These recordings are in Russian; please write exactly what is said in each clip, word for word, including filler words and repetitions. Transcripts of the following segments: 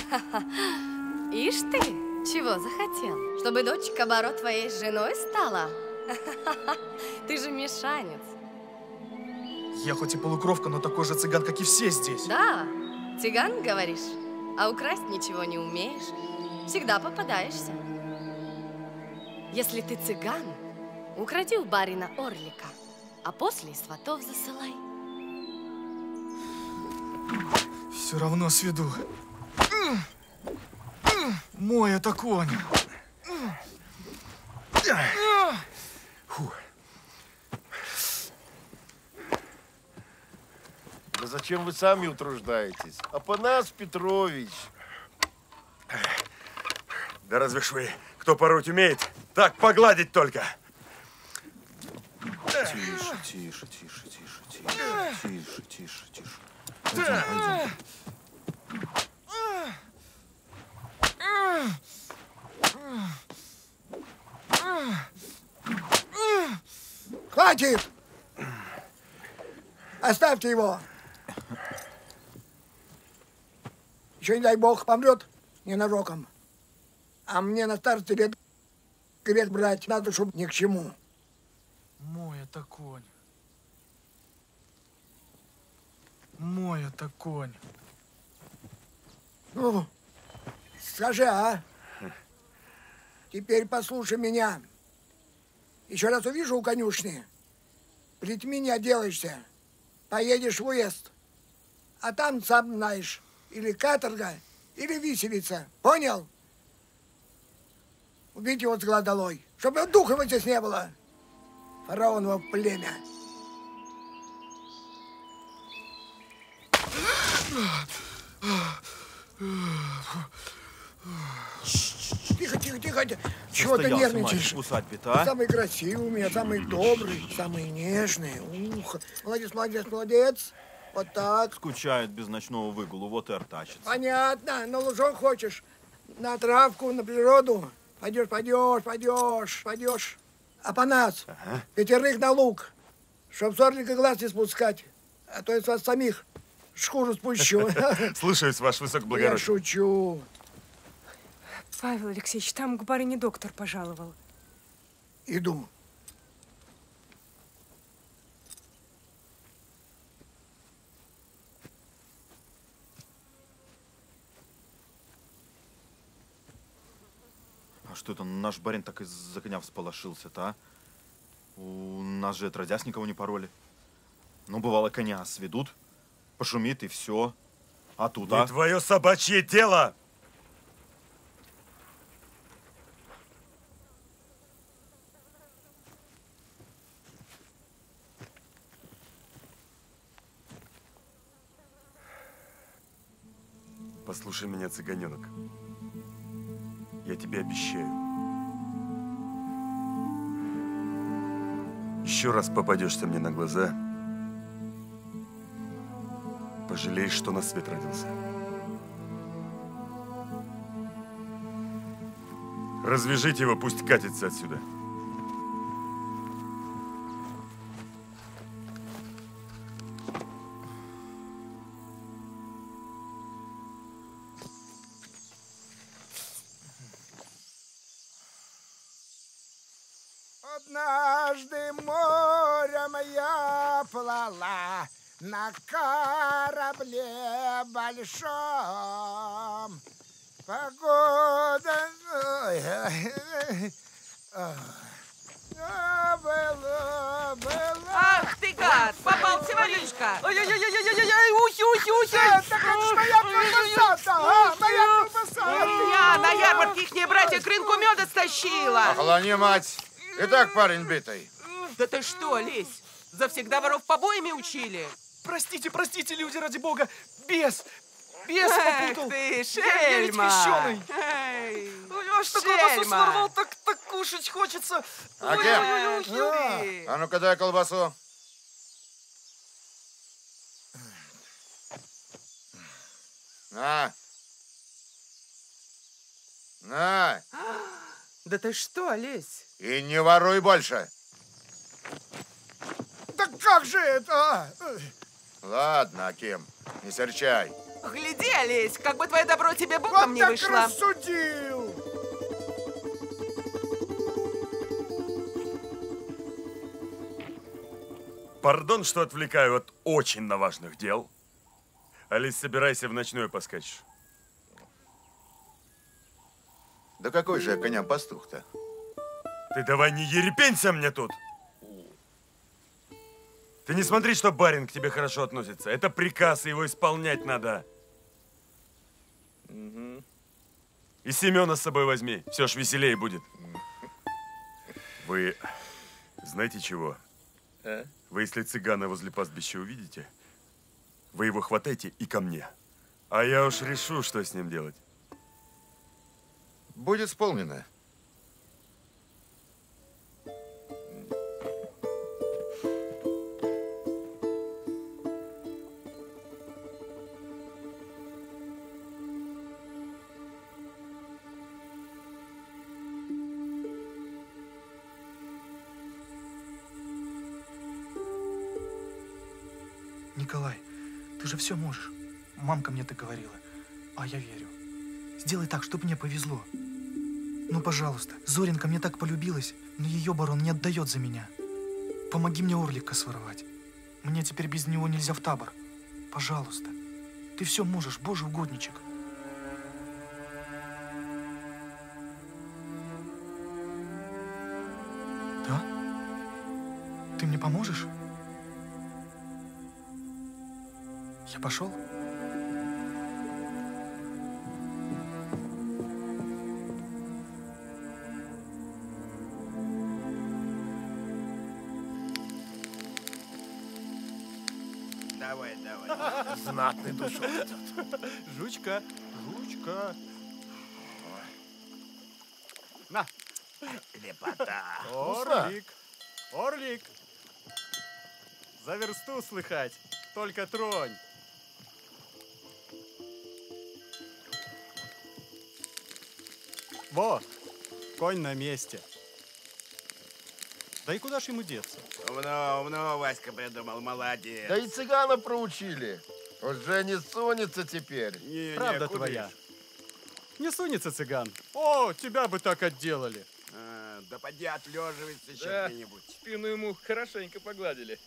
Ишь ты, чего захотел? Чтобы дочь Кабаро твоей женой стала? Ты же мешанец. Я хоть и полукровка, но такой же цыган, как и все здесь. Да, цыган, говоришь? А украсть ничего не умеешь. Всегда попадаешься. Если ты цыган, укради у барина орлика, а после сватов засылай. Все равно сведу. Мой это конь. Фу. Да зачем вы сами утруждаетесь? Апанас Петрович. Да разве ж вы, кто пороть умеет, так погладить только. Тише, тише, тише, тише, тише, тише, тише, тише. Пойдем, пойдем. Хватит! Оставьте его. Еще, не дай бог, помрет ненароком. А мне на старости лет грех брать надо, чтобы ни к чему. Мой это конь. Мой это конь. Ну, скажи, а? Теперь послушай меня. Еще раз увижу у конюшни, плетьми не отделаешься. Поедешь в уезд. А там, сам знаешь, или каторга, или виселица. Понял? Убить его с глаз долой, чтобы духа его здесь не было. Фараоново племя. Тихо, тихо, тихо. Чего ты нервничаешь? Усадьбе-то, а? Самый красивый у меня, самый добрый, самый нежный. Ух, молодец, молодец, молодец. Вот так. Скучает без ночного выгула, вот и артачится. Понятно. На лужок хочешь? На травку, на природу? Пойдешь, пойдешь, пойдешь, пойдешь. Апанас, ага. Пятерых на луг, чтоб с орлика глаз не спускать. А то я с вас самих шкуру спущу. Слушаюсь, ваше высокоблагородие. Я шучу. Павел Алексеевич, там к барыне доктор пожаловал. Иду. А что это наш барин так из-за коня всполошился-то, а? У нас же отродясь никого не пороли. Ну, бывало, коня сведут, пошумит и все. А тут, Не а? твое собачье дело! Послушай меня, цыганенок. Я тебе обещаю. Еще раз попадешься мне на глаза, пожалеешь, что на свет родился. Развяжите его, пусть катится отсюда. Однажды морем я плыла на корабле большом. Погода... Было, было... Ах ты гад! Попался воришка! Ой-ой-ой-ой-ой-ой! Ухи, ухи, ухи! Так это ж моя колбаса-то, а? Моя колбаса! Я на ярмарке ихние братья к рынку меда стащила! Охлони, мать! Итак, парень битый. Да ты что, Лесь? Завсегда воров побоями учили? Простите, простите, люди, ради бога! Бес! Бес Эх попутал! ты, Я, я ведь шельма! крещеный! Эй, А что колбасу сорвал, так, так кушать хочется! А кем? А ну-ка дай колбасу. На! На! Да ты что, Лесь? И не воруй больше. Так как же это? Ладно, Аким, не серчай. Гляди, Олесь, как бы твое добро тебе Вот боком не так вышло. рассудил. Пардон, что отвлекаю от очень важных дел. Алис, собирайся, в ночное поскачешь. Да какой же я коням пастух-то? Ты давай не ерепенься мне тут. Ты не смотри, что барин к тебе хорошо относится. Это приказ, и его исполнять надо. Угу. И Семена с собой возьми. Все ж веселее будет. Вы знаете чего? А? Вы, если цыгана возле пастбища увидите, вы его хватайте и ко мне. А я уж решу, что с ним делать. Будет исполнено. Николай, ты же все можешь. Мамка мне так говорила, а я верю. Сделай так, чтобы мне повезло. Ну, пожалуйста, Зоринка мне так полюбилась, но ее барон не отдает за меня. Помоги мне орлика своровать. Мне теперь без него нельзя в табор. Пожалуйста. Ты все можешь, божий угодничек. Да? Ты мне поможешь? Я пошел? Давай, давай. Знатный душок идет. Жучка, жучка. На. Лепота. Орлик, орлик. За версту слыхать, только тронь. Во, конь на месте. Да и куда ж ему деться? Умно, умно, Васька придумал, молодец. Да и цыгана проучили. Уже не сунется теперь. Не, Правда не, куда твоя. ж? Не сунется цыган. О, тебя бы так отделали. А, да поди отлеживается еще Да, где-нибудь. спину ему хорошенько погладили.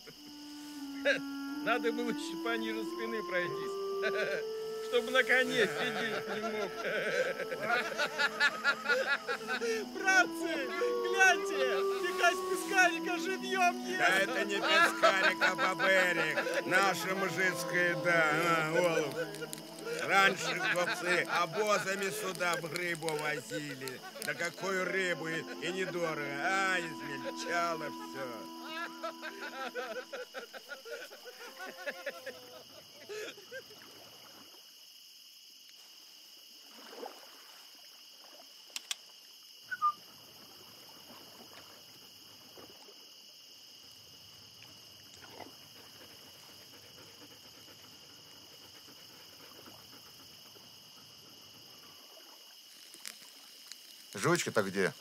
Надо было еще пониже спины пройтись, чтобы на коне сидеть не мог. Братцы, гляньте, Михась Пискарика живьем ест. Да это не Пискарик, а Баберик. Наша мужицкая, да, а, олух. Раньше хлопцы обозами сюда б рыбу возили. Да какую рыбу, и, и недорого. А, измельчало все. Жучка-то где?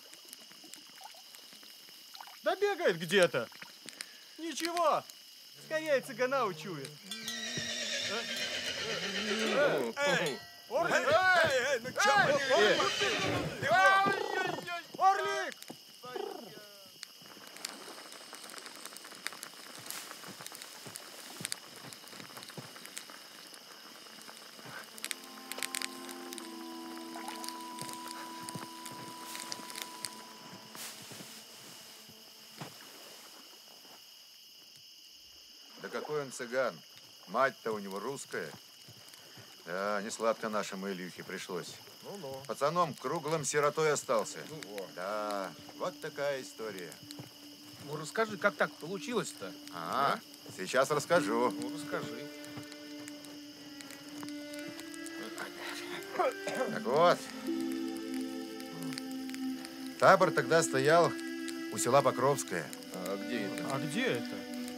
Да бегает где-то. Ничего, скорее цыгана учует. Эй, Орлик! Эй, эй, ну чё вы не... Орлик! Да какой он цыган? Мать-то у него русская. Да, не сладко нашему Ильюхе пришлось. Ну-ну. Пацаном круглым сиротой остался. Ну, во. Да, вот такая история. Ну, расскажи, как так получилось-то? А, сейчас расскажу. Ну, расскажи. Так вот, табор тогда стоял у села Покровское. А где это? А где это?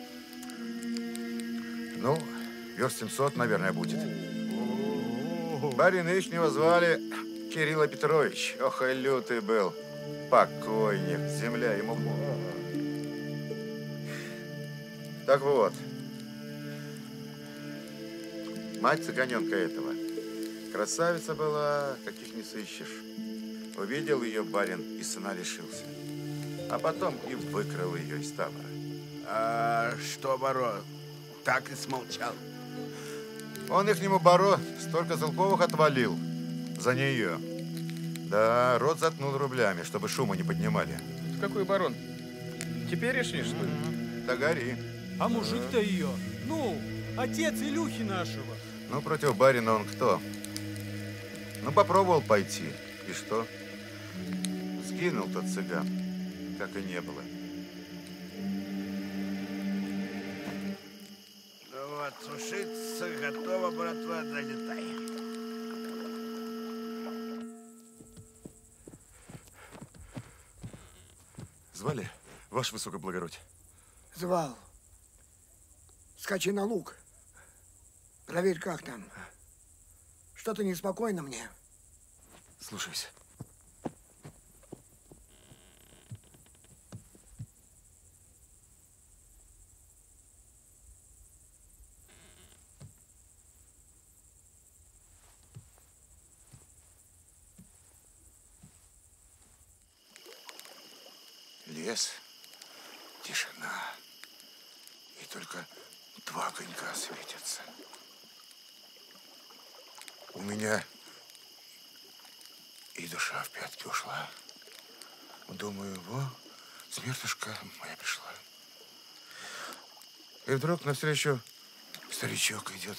Ну, верст семьсот, наверное, будет. Барина ихнего звали Кирилла Петрович. Ох, и лютый был. Покойник, земля ему. Так вот, Мать цыганенка этого. Красавица была, каких не сыщешь. Увидел ее барин и сына лишился. А потом и выкрал ее из табора. А что, Баро, так и смолчал? Он ихнему Баро столько целковых отвалил за нее. Да, рот заткнул рублями, чтобы шума не поднимали. Какой барон? Теперешний, что ли? Да гори. А мужик-то ее, ну, отец Илюхи нашего. Ну, против барина он кто? Ну, попробовал пойти. И что? Сгинул тот цыган, как и не было. Ну вот, сушиться готово, братва, долетай. Звали, ваше высокоблагородие? Звал. Скачи на луг. Проверь, как там. Что-то неспокойно мне. Слушаюсь. Лес, тишина. И только два огонька светятся. У меня и душа в пятки ушла. Думаю, во, смертушка моя пришла. И вдруг навстречу старичок идет.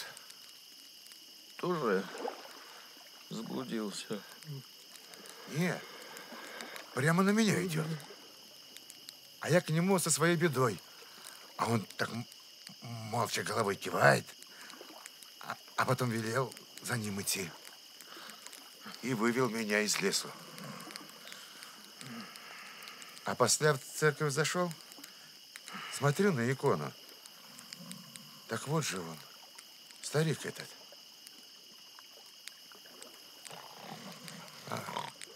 Тоже заблудился. Не, прямо на меня идет. А я к нему со своей бедой. А он так молча головой кивает, а, а потом велел за ним идти. И вывел меня из лесу. А после в церковь зашел, смотрю на икону. Так вот же он, старик этот. А.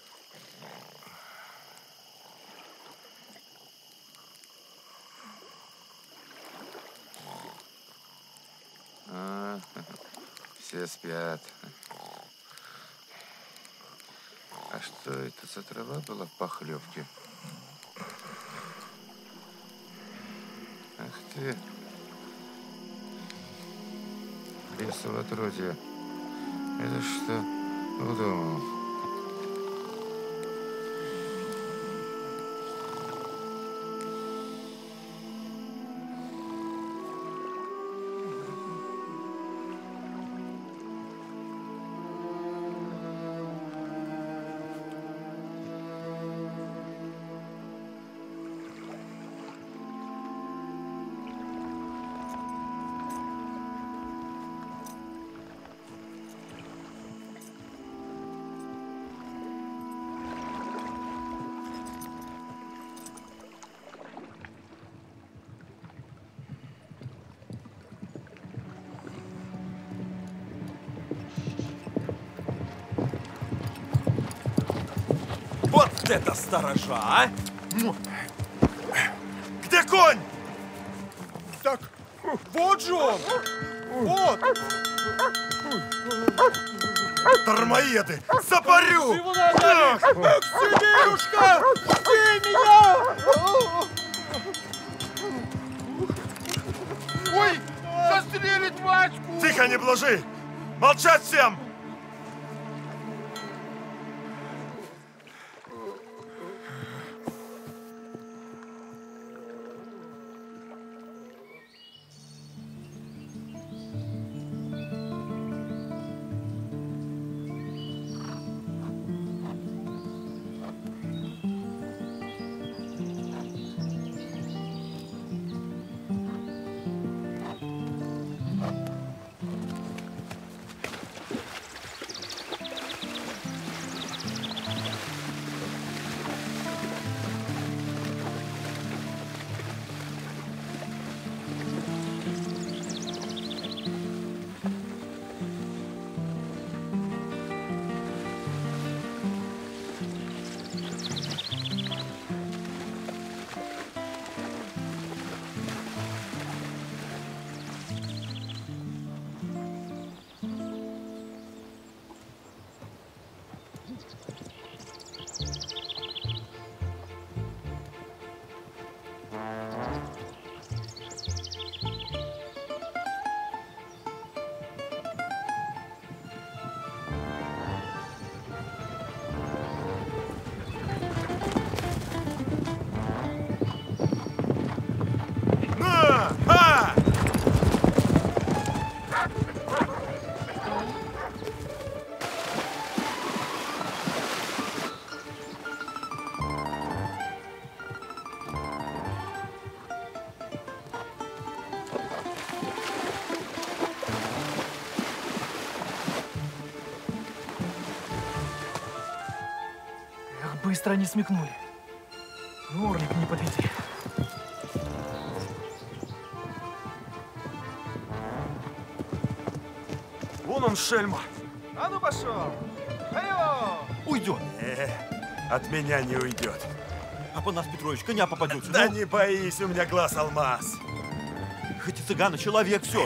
А, все спят. А что это за трава была в похлебке? Ах ты. Лесово отродье. Это что удумал? Вот это сторожа, а! Где конь? Так, вот же он! Вот! Дармоеды! Запарю! Чего надо? К Сибирюшка! Жди меня! Ой, застрелить Ваську! Тихо, не блажи! Молчать всем! быстро они смекнули. Орлик, не подведи. Вон он, шельма. А ну пошел! Алло! Уйдет. Э, от меня не уйдет. Апанас Петрович, коня попадете. Да ну? не боись, у меня глаз алмаз. Хоть и цыгана, человек все.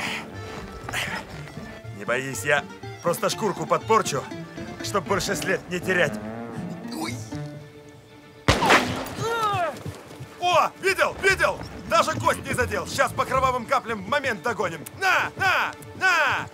Не боись, я просто шкурку подпорчу, чтобы больше след не терять. Ой. О, видел, видел? Даже кость не задел. Сейчас по кровавым каплям в момент догоним. На, на, на!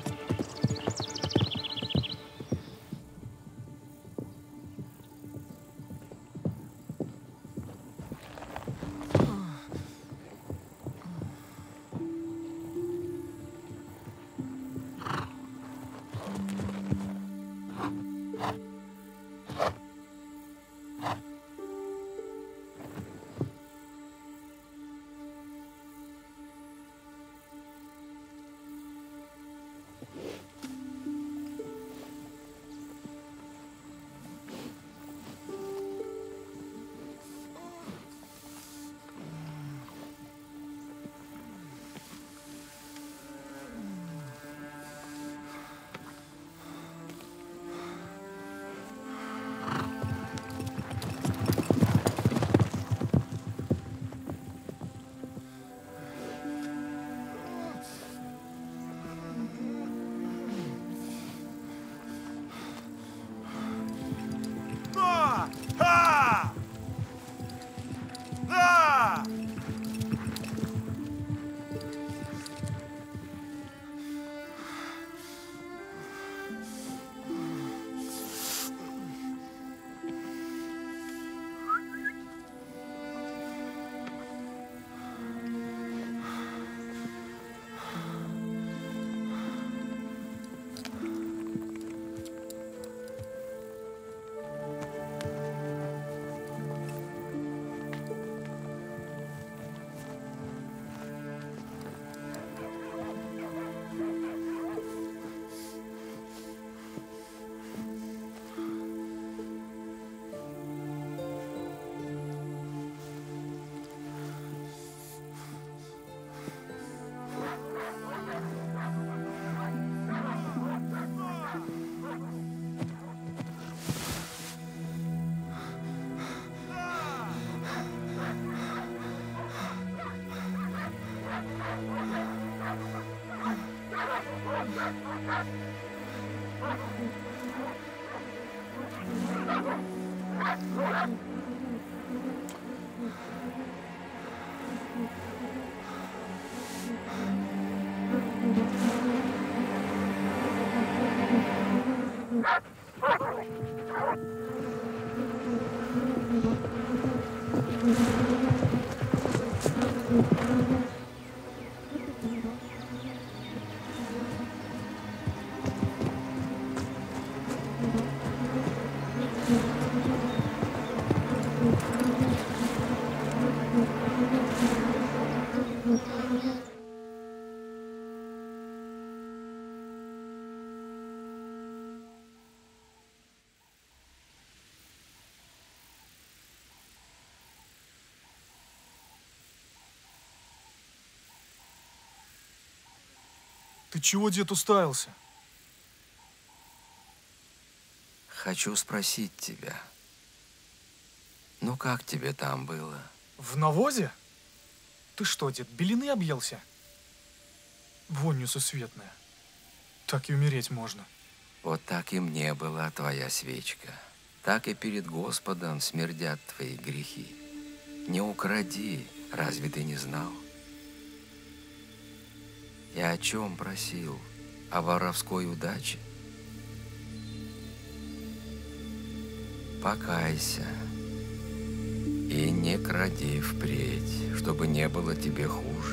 Ты чего, дед, уставился? Хочу спросить тебя. Ну, как тебе там было? В навозе? Ты что, дед, белины объелся? Вонь несусветная. Так и умереть можно. Вот так и мне была твоя свечка. Так и перед Господом смердят твои грехи. Не укради, разве ты не знал? Я о чем просил? О воровской удаче? Покайся и не кради впредь, чтобы не было тебе хуже.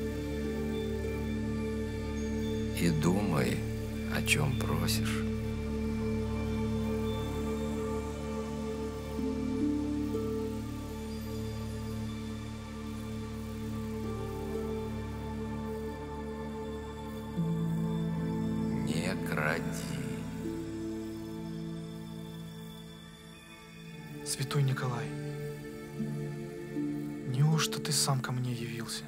И думай, о чем просишь. Святой Николай, неужто ты сам ко мне явился?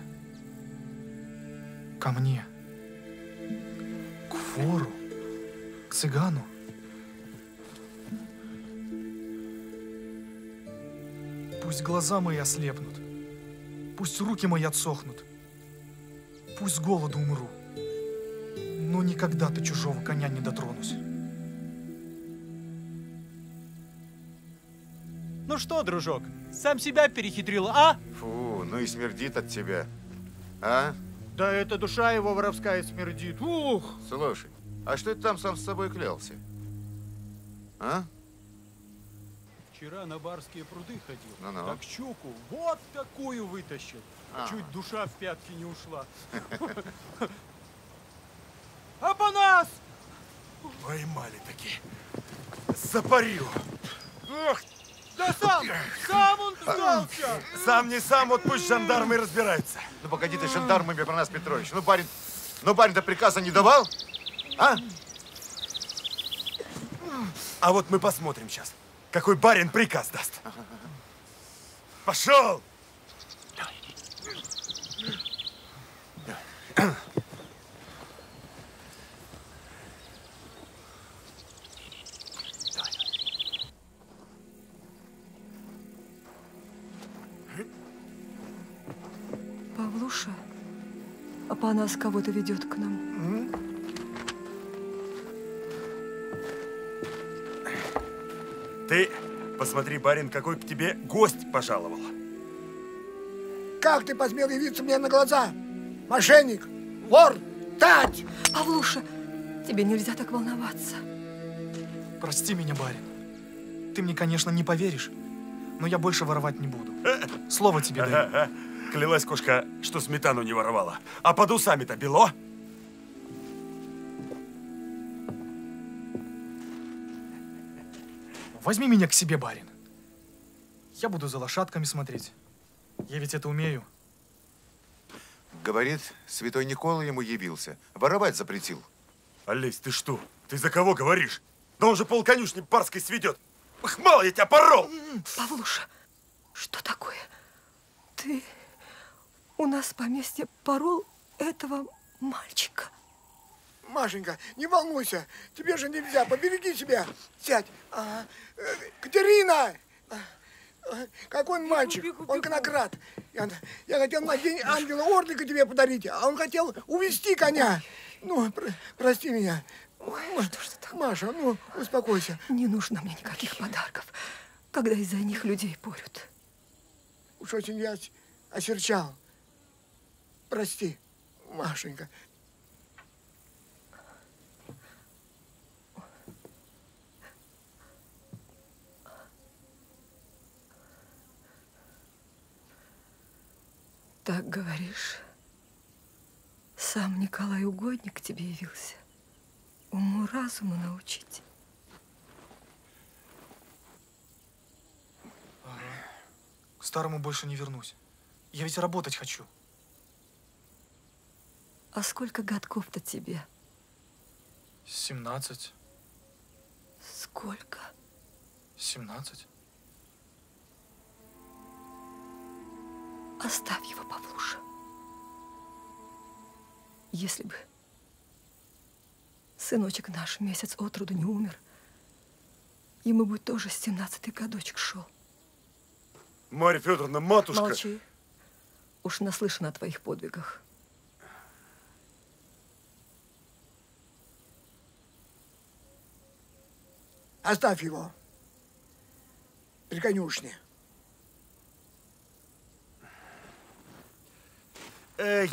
Ко мне? К вору? К цыгану? Пусть глаза мои ослепнут, пусть руки мои отсохнут, пусть с голоду умру, но никогда до чужого коня не дотронусь. Ну что, дружок, сам себя перехитрил, а? Фу, ну и смердит от тебя. А? Да эта душа его воровская смердит. Ух! Слушай, а что ты там сам с собой клялся? А? Вчера на барские пруды ходил. Ну-ну. Так щуку вот такую вытащил. А. Чуть душа в пятки не ушла. А по нас! Поймали таки. Запарю. Ох! Да сам! Сам он сдался! Сам не сам, вот пусть жандармы разбираются. Ну погоди ты жандармами про нас, Петрович. Ну барин, ну барин-то приказа не давал? А? А вот мы посмотрим сейчас, какой барин приказ даст. Пошел! Павлуша, Апанас кого-то ведет к нам. Ты посмотри, барин, какой к тебе гость пожаловал. Как ты посмел явиться мне на глаза? Мошенник, вор, тать! Павлуша, тебе нельзя так волноваться. Прости меня, барин. Ты мне, конечно, не поверишь, но я больше воровать не буду. Слово тебе даю. Клялась кошка, что сметану не воровала. А под усами-то бело. Возьми меня к себе, барин. Я буду за лошадками смотреть. Я ведь это умею. Говорит, святой Никола ему явился. Воровать запретил. Олесь, ты что? Ты за кого говоришь? Да он же полконюшни барской сведет. Ах, мало я тебя порол! Павлуша, что такое? Ты у нас в поместье порол этого мальчика. Машенька, не волнуйся, тебе же нельзя, побереги себя. Сядь. А, э, Катерина! А, какой он мальчик, бегу, он бегу. конократ. Я, я хотел на день ангела Орлика тебе подарить, а он хотел увести коня. Ну, про, прости меня. Ой, что ж ты так? Маша, ну, успокойся. Не нужно мне никаких подарков, когда из-за них людей порют. Уж очень я осерчал. Прости, Машенька. Так говоришь, сам Николай Угодник к тебе явился, уму-разуму научить. Ага. К старому больше не вернусь. Я ведь работать хочу. А сколько годков-то тебе? Семнадцать. Сколько? Семнадцать. Оставь его, Павлуша. Если бы сыночек наш месяц от роду не умер, ему бы тоже семнадцатый годочек шел. Марья Федоровна, матушка! Молчи. Уж наслышана о твоих подвигах. Оставь его. При конюшне. Эй!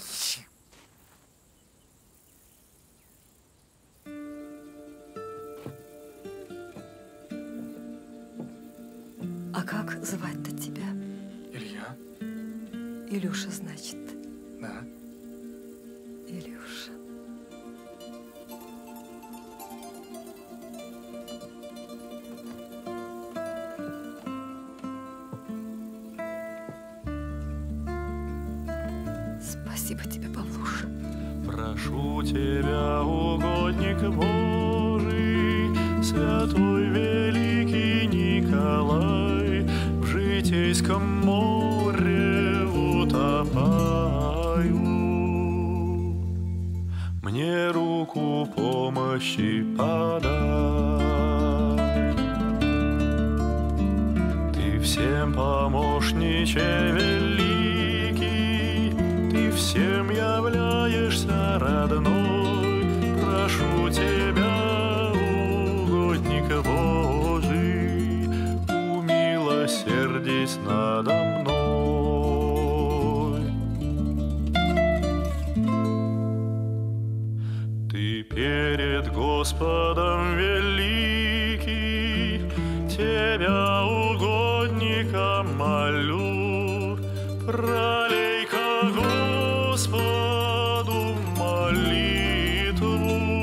А как звать-то тебя? Илья? Илюша, значит. Да. Илюша. Спасибо тебе, Павлуша. Прошу тебя, угодник Божий, святой великий Николай, горьком море утопаю. Мне руку помощи подай. Ты всем помощниче великий, ты всем являешься родной. Прошу тебя, угодник Божий, умилосердись надо мной. Ты перед Господом великий, тебя, угодника, молю, пролей-ка Господу молитву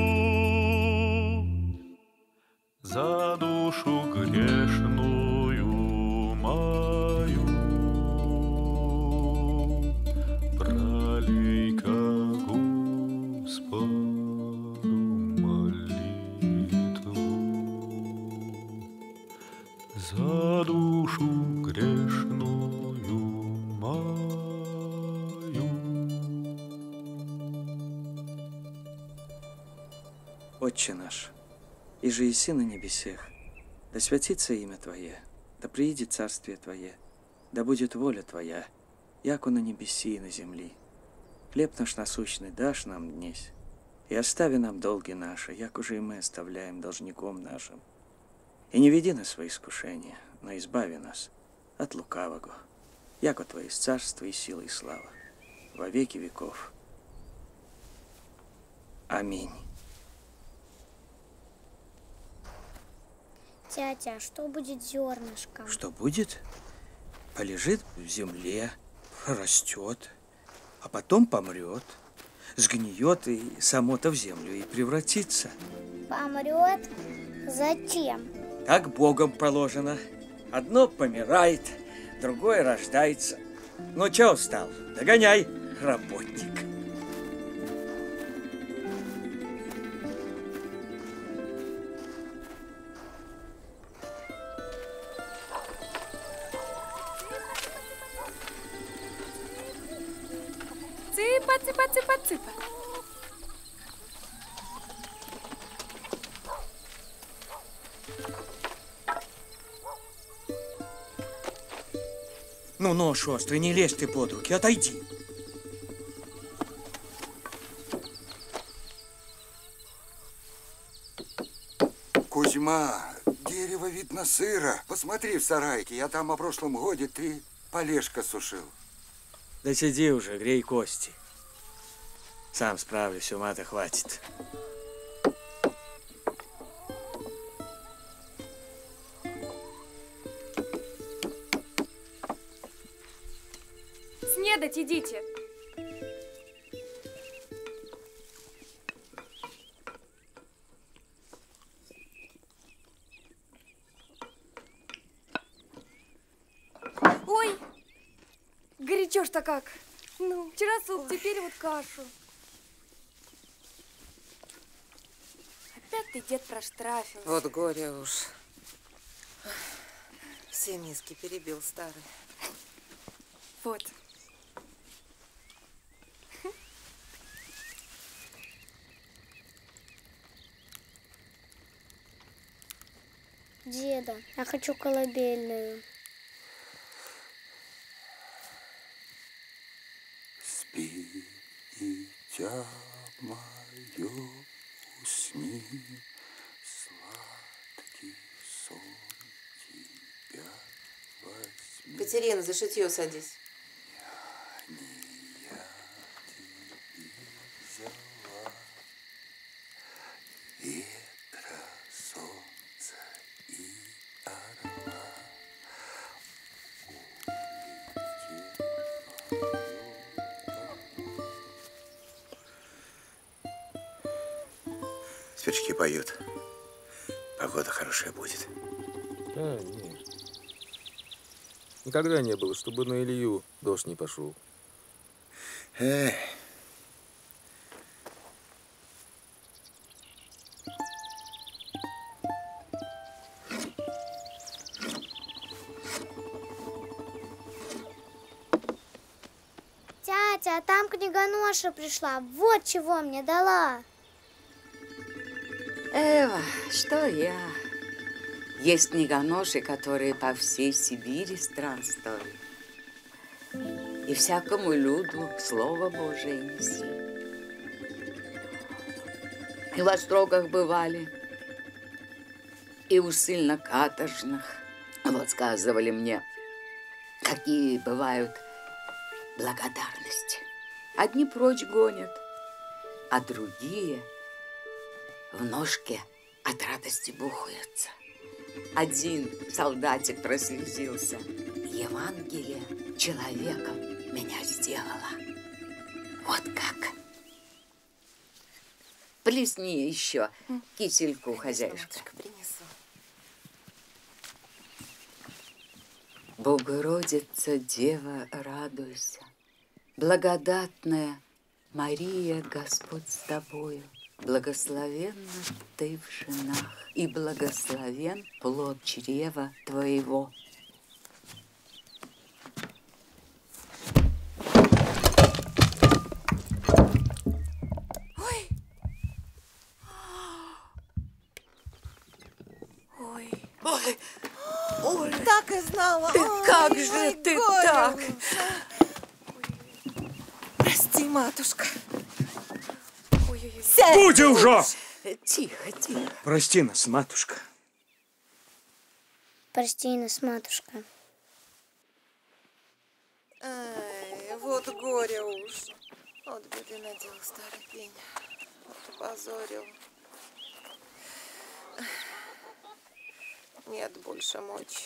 за душу грешную мою. Пролей-ка Господу молитву за душу грешную мою. Отче наш, иже еси на небесех, да святится имя Твое, да приидет царствие Твое, да будет воля Твоя, яко на небеси и на земли. Хлеб наш насущный дашь нам днесь, и остави нам долги наши, як уже и мы оставляем должником нашим. И не веди нас в свои искушения, но избави нас от лукавого, яко Твое царство и сила и слава во веки веков. Аминь. Тятя, что будет с зернышком? Что будет? Полежит в земле, растет, а потом помрет, сгниет и само-то в землю и превратится. Помрет? Зачем? Так Богом положено. Одно помирает, другое рождается. Ну, чего встал? Догоняй, работник. Цыпа, цыпа, цыпа, цыпа. Ну, нож острый, не лезь ты под руки, отойди. Кузьма, дерево видно сыро. Посмотри в сарайке, я там о прошлом годе три полежка сушил. Да сиди уже, грей кости. Сам справлюсь, ума-то хватит. Снедать идите. Ой, горячо ж-то как. Ну, вчера суп, теперь вот кашу. Опять ты, дед, проштрафился. Вот горе уж. Все миски перебил старый. Вот. Деда, я хочу колыбельную. Спи, дитя мое, усни, сладкий сон тебя возьми. Катерина, за шитье садись. Ветра, солнца и орла. Сверчки поют. Погода хорошая будет. Да, нет. Никогда не было, чтобы на Илью дождь не пошел. Эх. Здрасте, а там книгоноша пришла. Вот чего мне дала. Эва, что я? Есть книгоноши, которые по всей Сибири странствуют. И всякому люду Слово Божие неси. И в острогах бывали, и у ссыльно-каторжных. Вот сказывали мне, какие бывают благодарности. Одни прочь гонят, а другие в ножке от радости бухаются. Один солдатик прослезился. Евангелие человеком меня сделало. Вот как. Плесни еще кисельку, хозяюшка. Принесу. Богородица, Дева, радуйся. Благодатная Мария, Господь с тобою. Благословенна ты в женах, и благословен плод чрева твоего. Ой! Ой! Ой! Ой! Так и знала! Ты Ой, как ой, же ты горе так? уже. Прости, матушка. Сядь! Будь уже! Тихо, тихо. Прости нас, матушка. Прости нас, матушка. Ай, вот горе уж. Вот беды надел старый пень. Вот позорил. Нет больше мочи.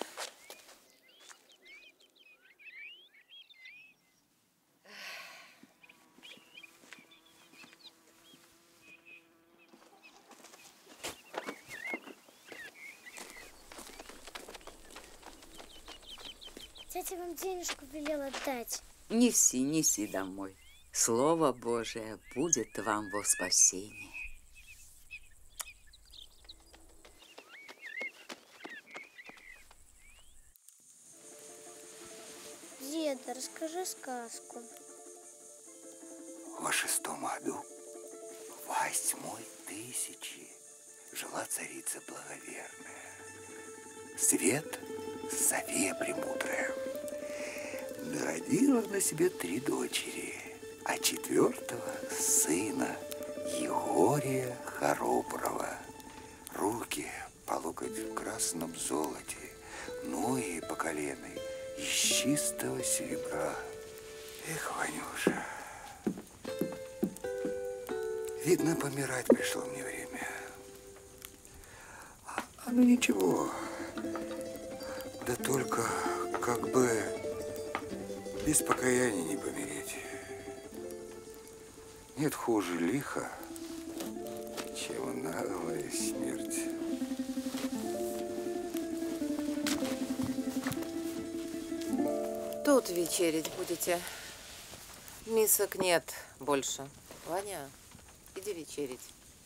Тетя вам денежку велела дать. Неси, неси домой. Слово Божие будет вам во спасение. Деда, расскажи сказку. Во шестом году, восьмой тысячи, жила царица благоверная. Свет София Премудрая. Народила на себе три дочери, а четвертого сына Егория Хороброго. Руки по локоть в красном золоте, ноги по колено из чистого серебра. Эх, Ванюша, видно, помирать пришло мне время. А, а ну ничего, да только как бы без покаяния не помереть. Нет хуже лиха, чем наглая смерть. Тут вечерить будете. Мисок нет больше. Ваня, иди вечерить.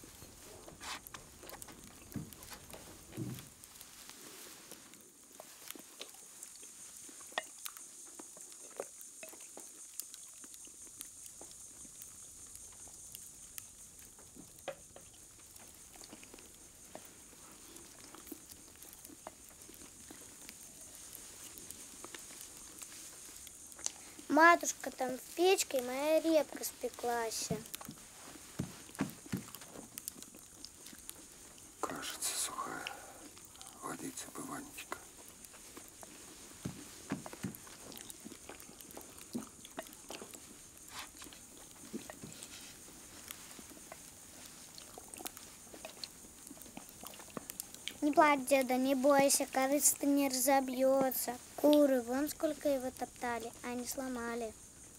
Матушка, там в печке моя репка спеклась. Кажется, сухая. Водица бы, Ванечка. Не плачь, деда, не бойся, корыца-то не разобьется. Куры, вон сколько его топтали, а не сломали.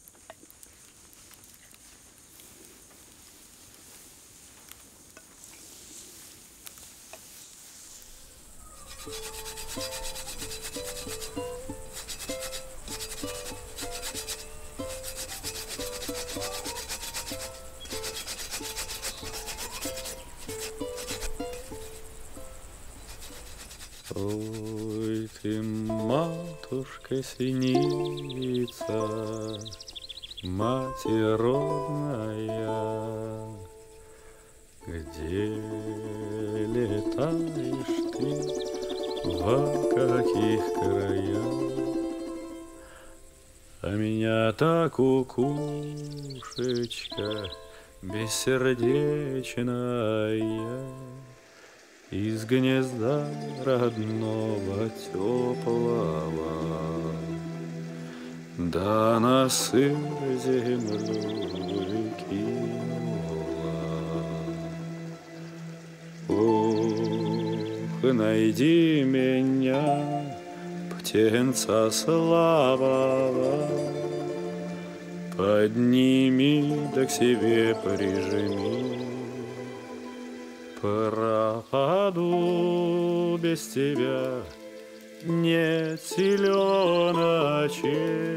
Ой, ты, матушка, синица, Матерь родная, где летаешь ты, во каких краях? А меня так кукушечка бессердечная из гнезда родного теплого да на сыр землю выкинула. Ох, найди меня, птенца славного, подними да к себе прижми. Пропаду без тебя, нет селеночек,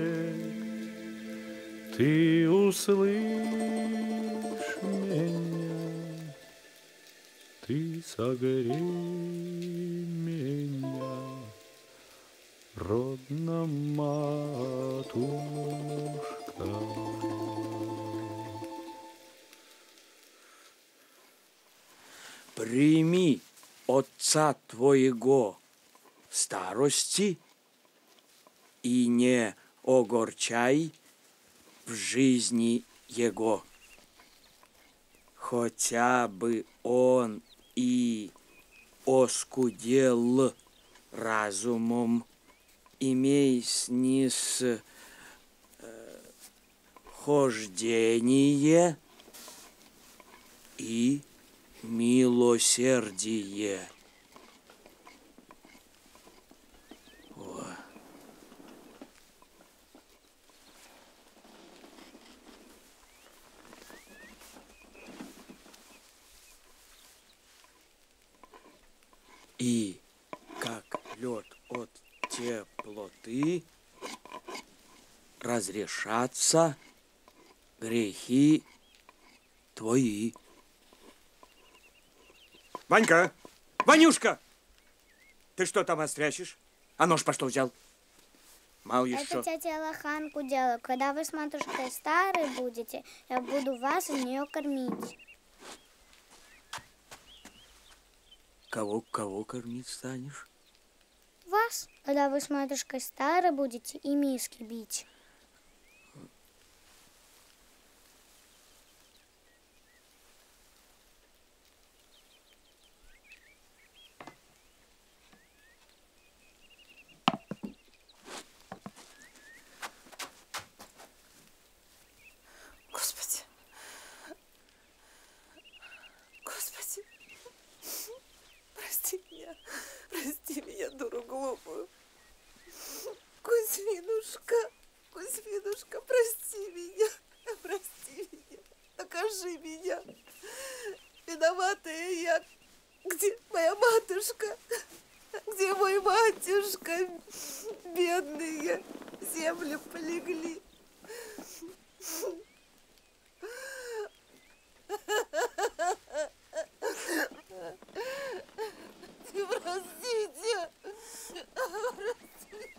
ты услышь меня, ты согрей меня, родная матушка. Прими отца твоего в старости и не огорчай в жизни его. Хотя бы он и оскудел разумом, имей снис э, хождение и милосердие. О. И как лед от теплоты разрешатся грехи твои. Ванька! Ванюшка! Ты что там острящешь? А нож по что взял? Мало еще. Это тетя лоханку делаю. Когда вы с матушкой старые будете, я буду вас из нее кормить. Кого, кого кормить станешь? Вас, когда вы с матушкой старые будете и миски бить. Господи. Господи. Прости меня. Прости меня, дуру глупую. Кузьминушка. Кузьминушка, прости меня. Прости меня. Накажи меня. Виноватая я. Где моя матушка? Где мой батюшка? Бедные в землю полегли. Простите. Простите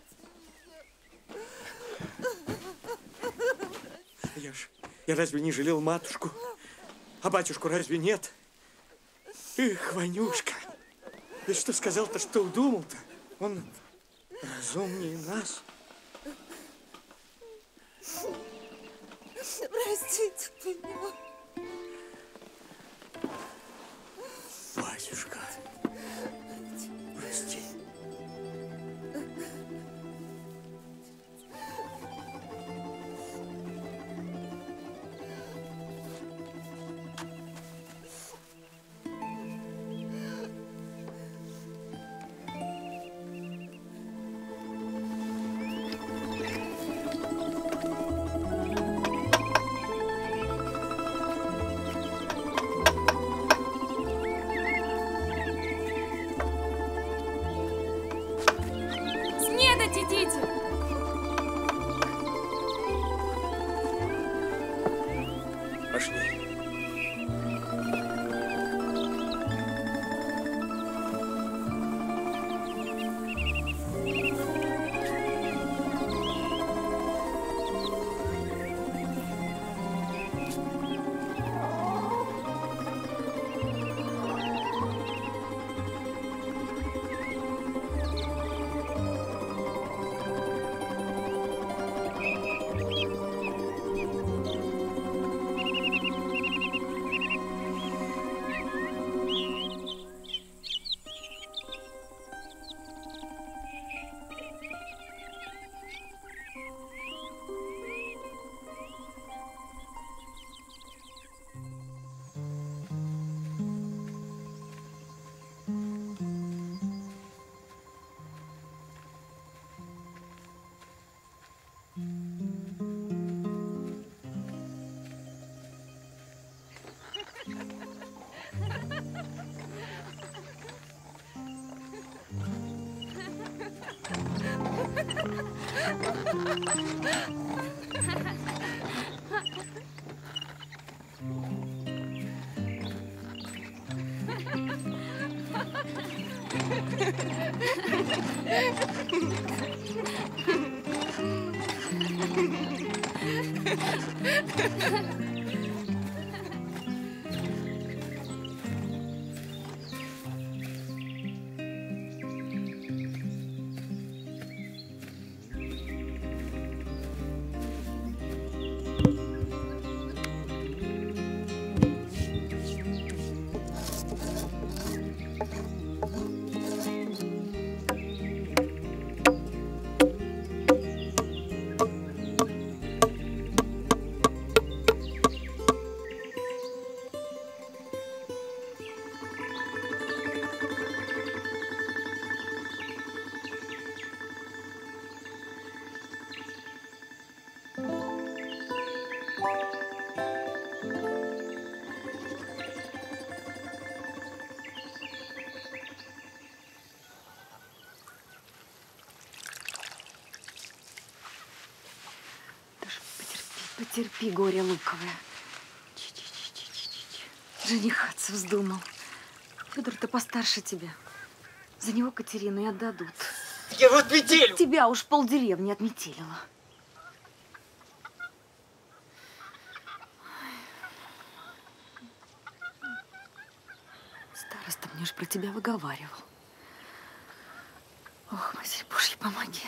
меня. Я ж, я разве не жалел матушку? А батюшку разве нет? Эх, Ванюшка, ты что сказал-то, что удумал-то? Он разумнее нас. Простите меня. Батюшка, прости. Потерпи, горе луковое. Женихаться вздумал. Федор-то постарше тебя. За него Катерину и отдадут. Я его отметелю! Тебя уж полдеревни отметелила. Староста мне уж про тебя выговаривал. Ох, Матерь Божья, помоги.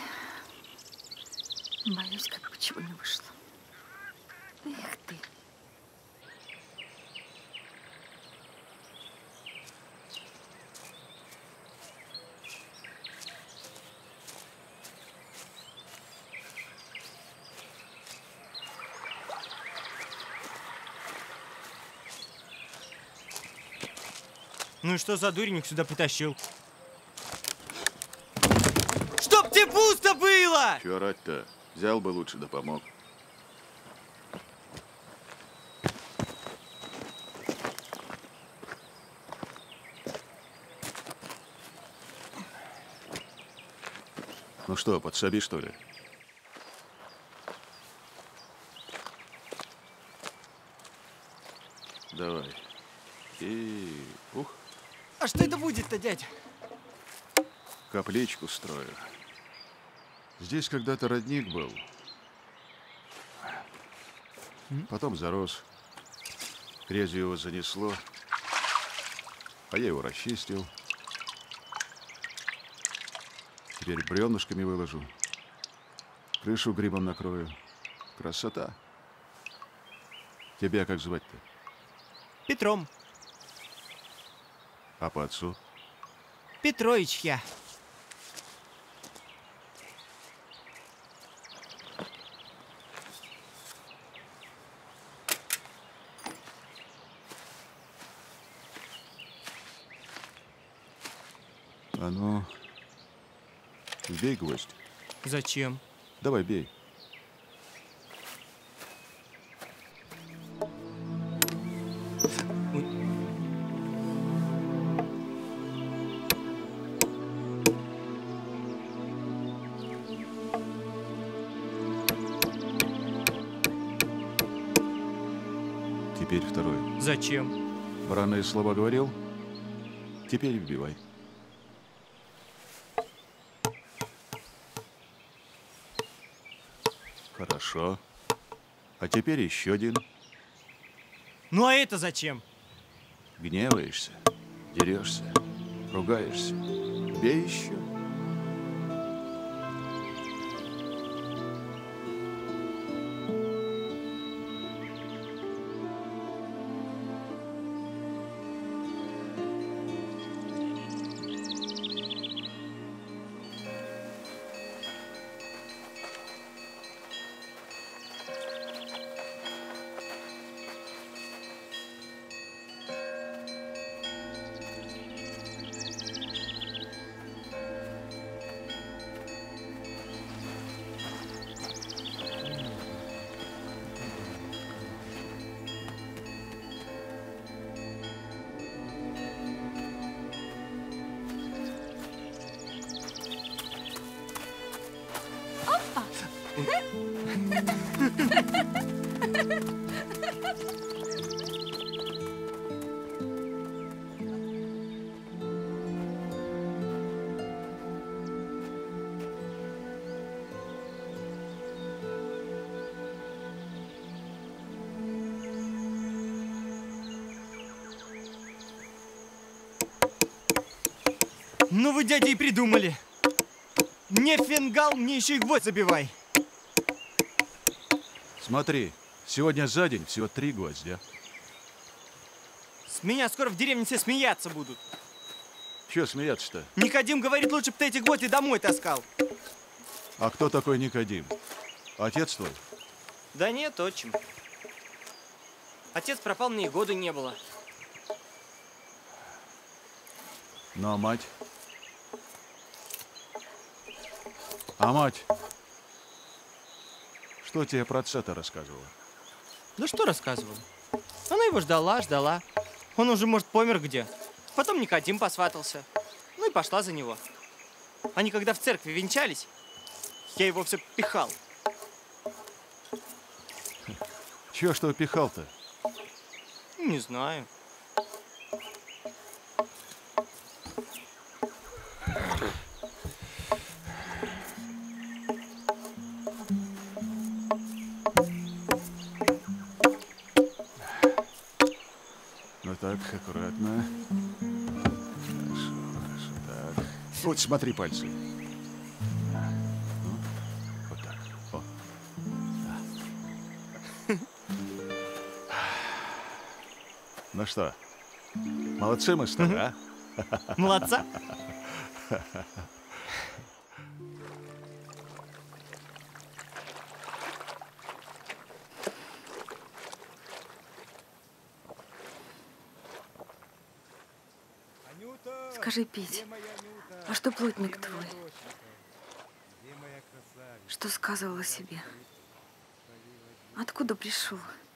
Боюсь, как бы чего не вышло. Эх ты. Ну и что за дурник сюда притащил? Чтоб тебе пусто было! Чего орать-то? Взял бы лучше, да помог. Ну что, подсоби, что ли? Давай. И... Ух, А что это будет-то, дядя? капличку строю. Здесь когда-то родник был. Потом зарос. Грязью его занесло. А я его расчистил. Теперь бревнышками выложу. Крышу грибом накрою. Красота. Тебя как звать-то? Петром. А по отцу? Петрович я. А ну, бей гвоздь. Зачем? Давай, бей. Теперь второй. Зачем? Бранные слова говорил? Теперь вбивай. Хорошо. А теперь еще один. Ну а это зачем? Гневаешься, дерешься, ругаешься. Бей еще. Ну вы, дядя, и придумали. Мне фингал, мне еще и гвоздь забивай. Смотри, сегодня за день всего три гвоздя. С меня скоро в деревне все смеяться будут. Чего смеяться-то? Никодим говорит, лучше бы ты эти гвозди домой таскал. А кто такой Никодим? Отец твой? Да нет, отчим. Отец пропал, мне и года не было. Ну, а мать? А мать? Что тебе про отца-то рассказывала? Да что рассказывала? Она его ждала, ждала. Он уже, может, помер где. Потом Никодим посватался. Ну и пошла за него. Они когда в церкви венчались, я его все пихал. Чего что пихал-то? Не знаю. Ну так, аккуратно. Хорошо, хорошо, так. Вот смотри пальцы. Ну, вот так. О. Да. Ну что, молодцы мы с тобой, а? Молодца. Скажи, Петь, а что плотник твой? Что сказывал о себе? Откуда пришел?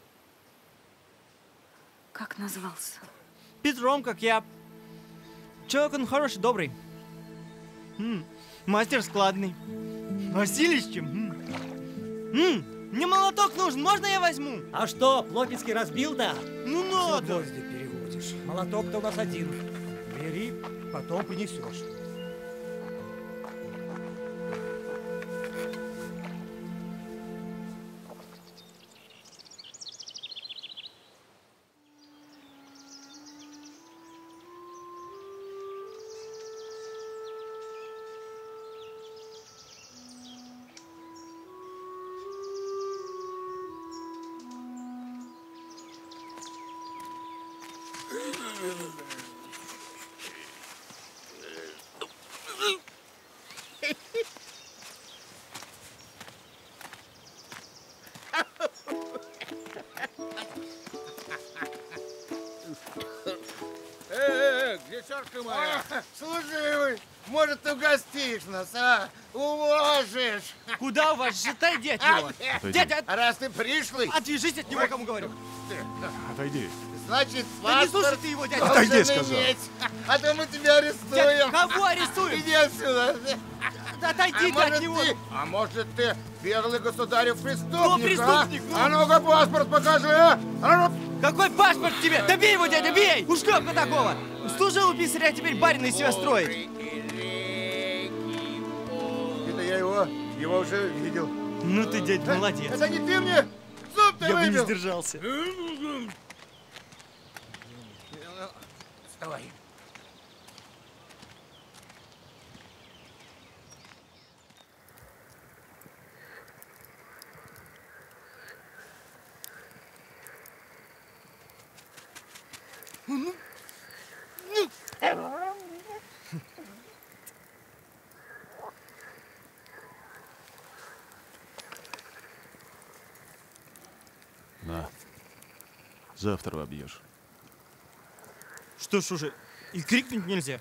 Как назвался? Петром, как я. Человек он хороший, добрый. М, мастер складный. Василищем. М. М, мне молоток нужен, можно я возьму? А что, Плотницкий разбил, да? Ну надо. Гвозди переводишь. Молоток-то у нас один. Бери, потом принесешь. Э, девчонка моя, служивый, может, ты угостишь нас, а? Уложишь. Куда у вас? Житай, дядь его. Дядя, А раз ты пришлый... отвяжись от него, кому говорю. Отойди. Значит, Да не слушай паспорт ты его, дядя. Отойди, должен сказал. иметь, а то мы тебя арестуем. Дядя, кого арестуем? Иди отсюда. Да отойди а ты от может него. Ты, а может ты беглый государев преступник, Ну, преступник, а? ну. А ну-ка паспорт покажи, а? А ну... Какой паспорт тебе? Да бей его, дядя, бей! Уж как такого? Служил у писаря, а теперь барина из себя строит. Это я его, его уже видел. Ну ты, дядь, молодец. Это не ты мне зуб-то Я бы не выбил? сдержался. Вставай. На. Завтра обьешь. Что ж уже, и крикнуть нельзя.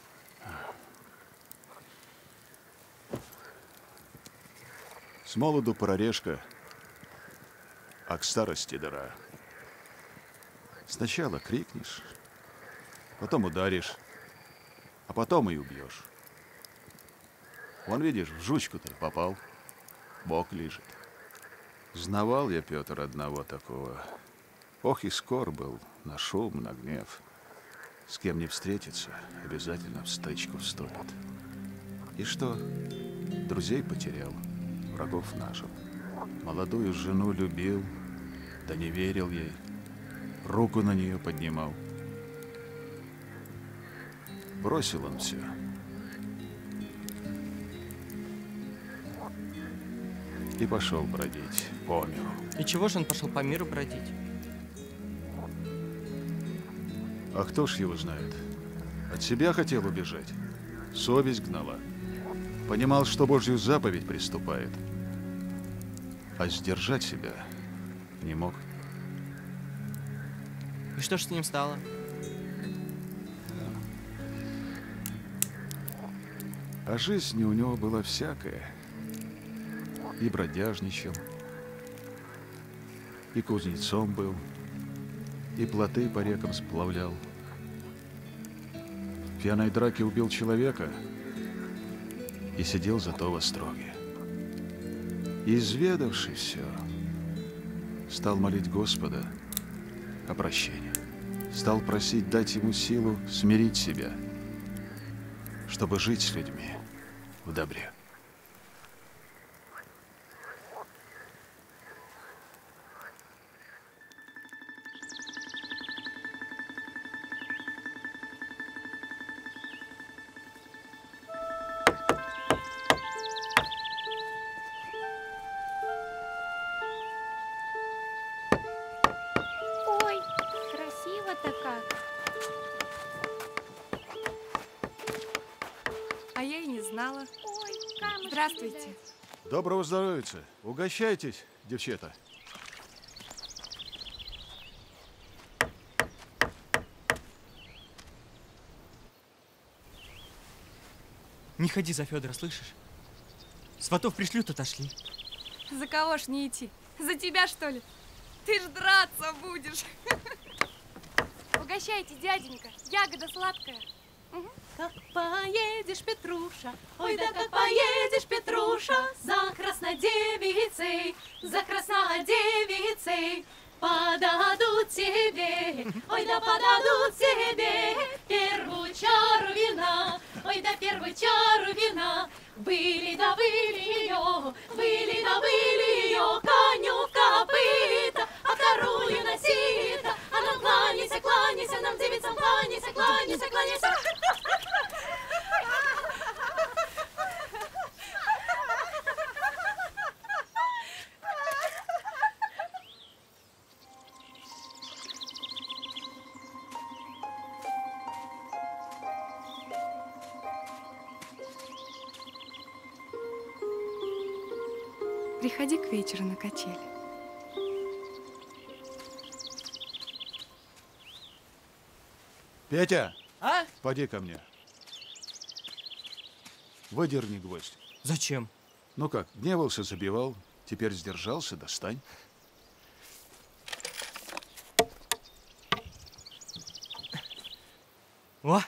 С молоду прорежка, а к старости дыра. Сначала крикнешь, потом ударишь, а потом и убьешь. Вон, видишь, в жучку-то попал, бок лежит. Знавал я, Петр, одного такого. Ох, и скор был на шум, на гнев. С кем не встретится, обязательно в стычку вступит. И что? Друзей потерял, врагов нажил. Молодую жену любил, да не верил ей. Руку на нее поднимал. Бросил он все. И пошел бродить по миру. И чего же он пошел по миру бродить? А кто ж его знает? От себя хотел убежать. Совесть гнала. Понимал, что Божью заповедь приступает. А сдержать себя не мог. И что ж с ним стало? А жизнь у него была всякая. И бродяжничал, и кузнецом был, и плоты по рекам сплавлял. В пьяной драке убил человека и сидел зато в остроге. И, изведавши все, стал молить Господа о прощении. Стал просить дать ему силу смирить себя, чтобы жить с людьми в добре. Ой, красиво-то как. А я и не знала. Ой, камушки Здравствуйте. лежат. Доброго здоровья. Угощайтесь, девчата. Не ходи за Федора, слышишь? Сватов пришлют, отошли. За кого ж не идти? За тебя, что ли? Ты ж драться будешь. Угощайте, дяденька. Ягода сладкая. Как поедешь, Петруша, ой, да как поедешь, Петруша, за краснодевицей, за краснодевицей, подадут тебе, ой, да подадут тебе первую чару вина, ой, да первую чару вина. Были да были ее, были да были ее, коню в копыта, а вторую на сито, а нам кланяйся, кланяйся, нам девицам кланяйся, кланяйся, кланяйся. Приходи к вечеру на качели. Петя! А? Поди ко мне. Выдерни гвоздь. Зачем? Ну как, гневался, забивал, теперь сдержался, достань. О!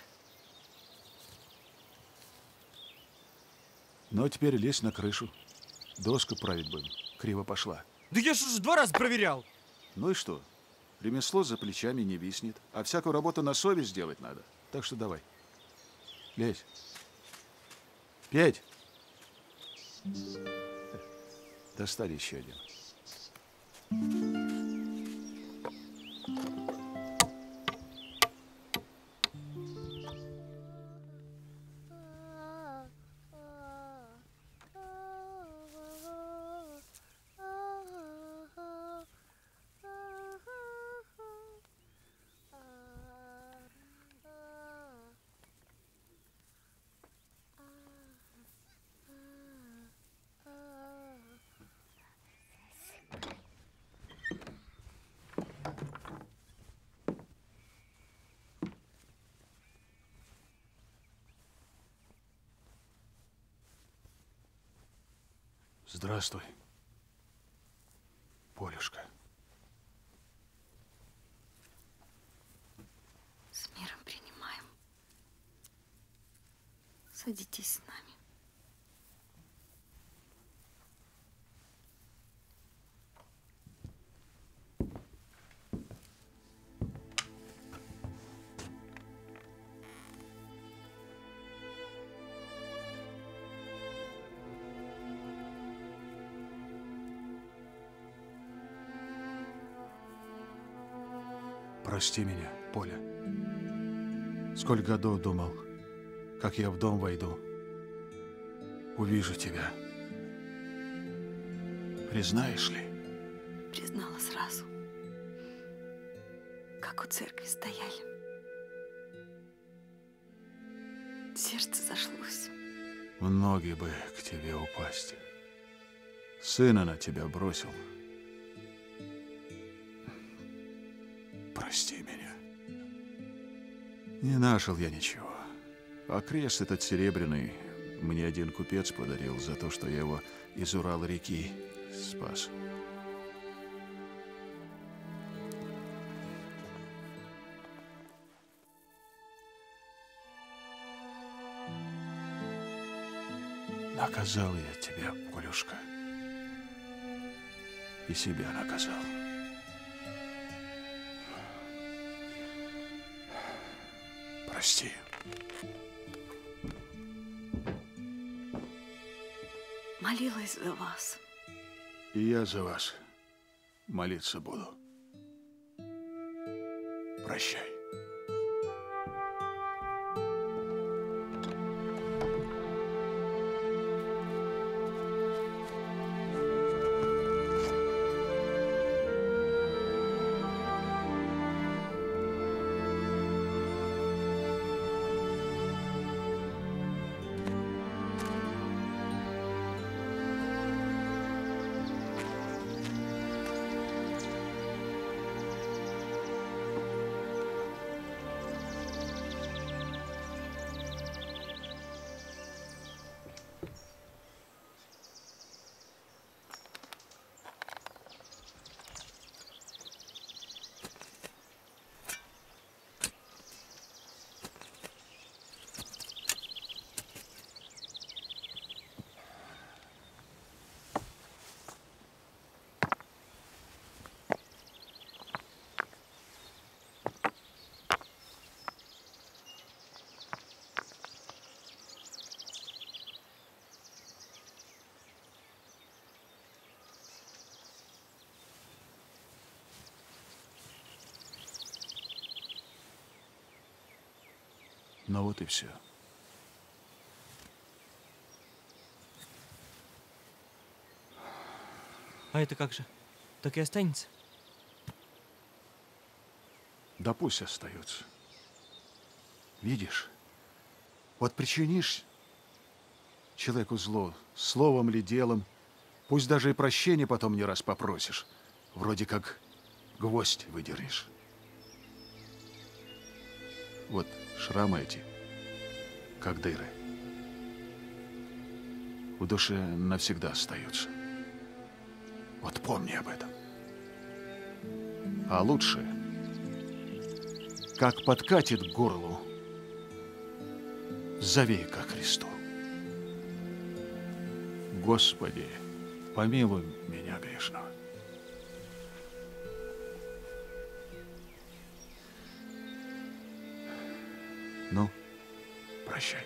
Ну, а теперь лезь на крышу. Доску править будем. Криво пошла. Да я же уже два раза проверял. Ну и что? Ремесло за плечами не виснет, а всякую работу на совесть делать надо. Так что давай. Лезь. Петь. Достали еще один. Здравствуй, Полюшка. С миром принимаем. Садитесь с нами. Прости меня, Поля. Сколько годов думал, как я в дом войду, увижу тебя. Признаешь ли? Признала сразу, как у церкви стояли. Сердце зашлось. В ноги бы к тебе упасть. Сына на тебя бросил. Прости меня. Не нашел я ничего. А крест этот серебряный мне один купец подарил за то, что я его из Урал-реки спас. Наказал я тебя, Полюшка. И себя наказал. Прости. Молилась за вас. И я за вас молиться буду. Прощай. Ну вот и все. А это как же? Так и останется? Да пусть остается. Видишь, вот причинишь человеку зло, словом ли, делом, пусть даже и прощения потом не раз попросишь, вроде как гвоздь выдернешь. Вот шрамы эти, как дыры, в душе навсегда остаются. Вот помни об этом. А лучше, как подкатит к горлу, зови ко Христу. Господи, помилуй меня грешного. Ну, прощай.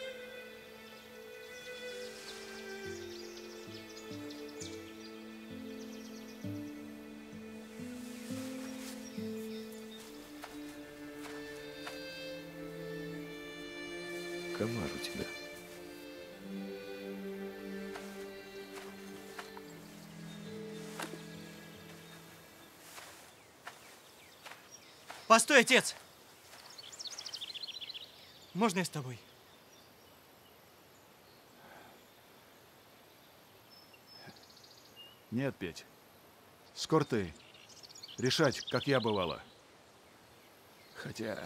Комар у тебя. Постой, отец! Можно я с тобой? Нет, Петь. Скоро ты решать, как я бывала. Хотя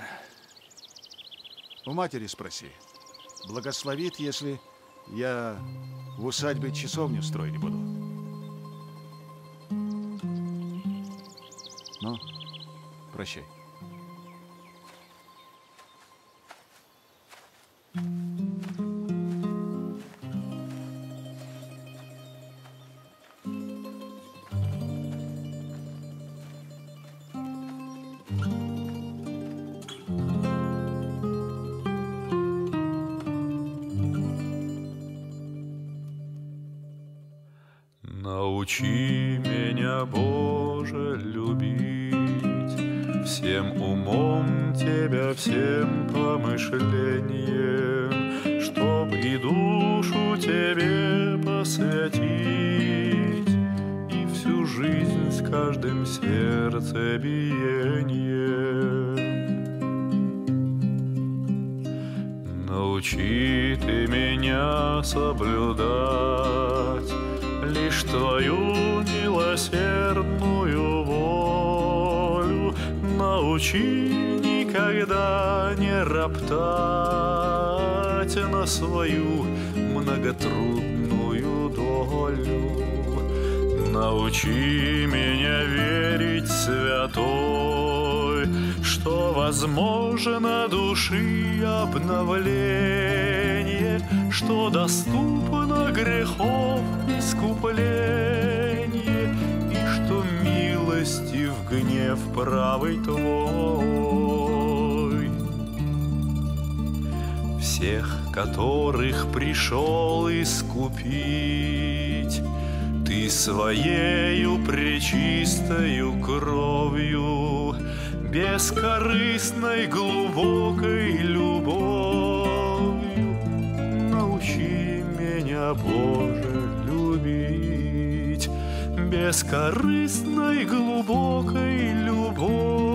у матери спроси. Благословит, если я в усадьбе часовню строить буду. Ну, прощай. Научи меня, Боже, любить всем умом тебя, всем помышлением, чтоб и душу тебе посвятить, и всю жизнь с каждым сердцебиением. Научи ты меня соблюдать лишь твою милосердную волю, научи никогда не роптать на свою многотрудную долю. Научи меня верить святой, что возможно души обновление, что доступно грехов искупление, и что милостив гнев правый твой. Всех, которых пришел искупить, ты своею пречистою кровью, бескорыстной глубокой любовью, научи меня, Боже, любить бескорыстной глубокой любовью.